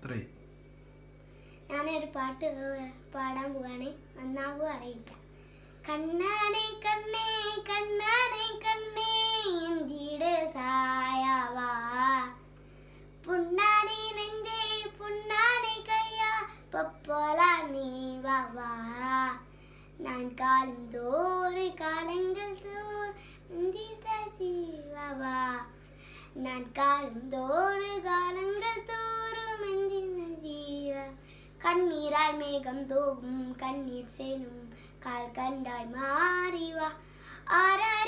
3. ഞാനൊരു പാട്ട് പാടാൻ പോവാണ്. നന്നാവോ അറിയില്ല. കണ്ണാനെ കണ്ണേ കണ്ണാനെ കണ്ണേ എന്തിട് സായവാ പുണ്ണാനെ നെഞ്ചേ പുണ്ണാനെ കയ്യാ പൊപ്പോല നീ വാ நான் காலம் தோறு காலங்கள் தோறு வா நான் காலம் தோறு காலங்கள் தோறும் ஜீவ கண்ணீராய் மேகம் தோகும் கண்ணீர் சேனும் கால் கண்டாய் மாறிவா ஆரா